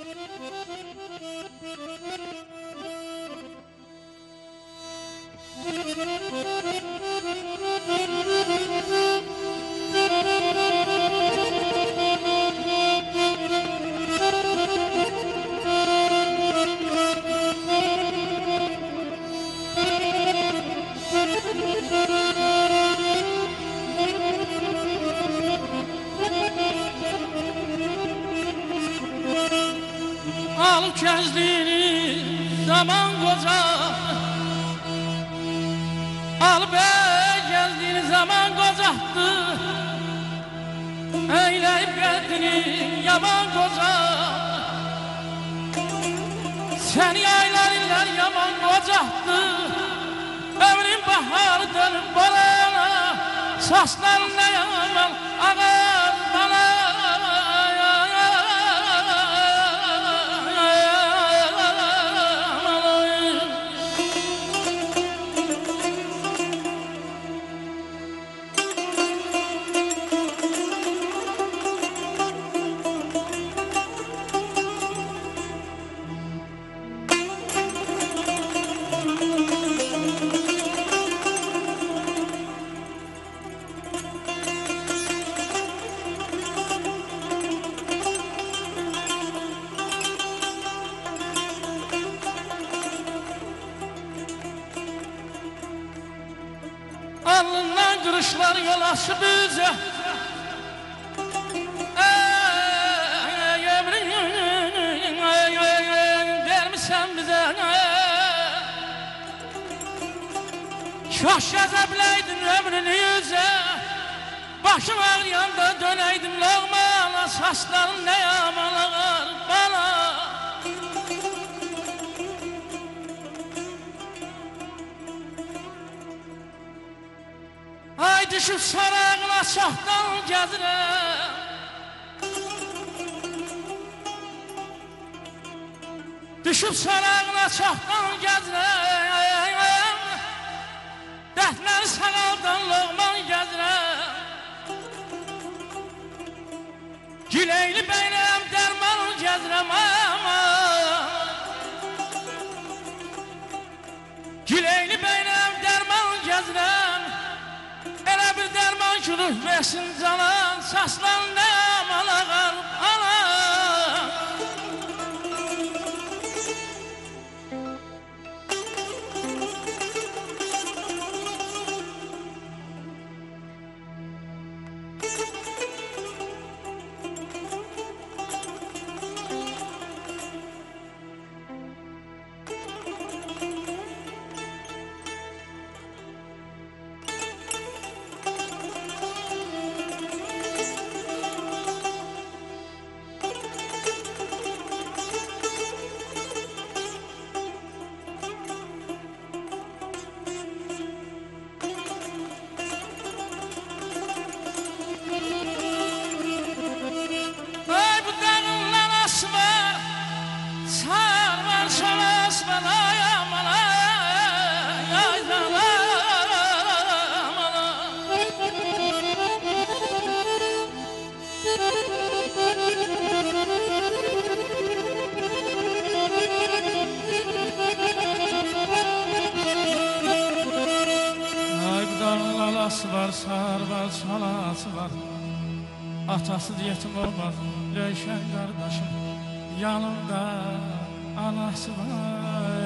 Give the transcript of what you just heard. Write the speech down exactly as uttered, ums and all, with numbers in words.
Al gözlüğünü zaman koca, al be geldiğin zaman kocaktı, eyleyip geldini yaman koca. Seni aylarlar yaman kocaktı, ömrün baharı dönüp bana, saçların ne yaman ağır bana. Alnından kırışlar yol açı bize, dermişsen bize. Kaş yazabileydin ömrünü yüze, başım ağrıyanda döneydin lağmana, saçların ne yaman ağır bana. Ay düşüp sarağına çoxdan gəzirəm, düşüp sarağına çoxdan gəzirəm, dəfnəli sağaldan loğman gəzirəm. Güleyli beynəm dərman gəzirəm ama, Güleyli beynəm dərman gəzirəm. Elə bir dərman ki ruh versin canan, saçlan nə yaman ağar ana. Salası var, sar var, salası var. Atası yetim olmaz, Leyşen kardeşim yanımda, anası var.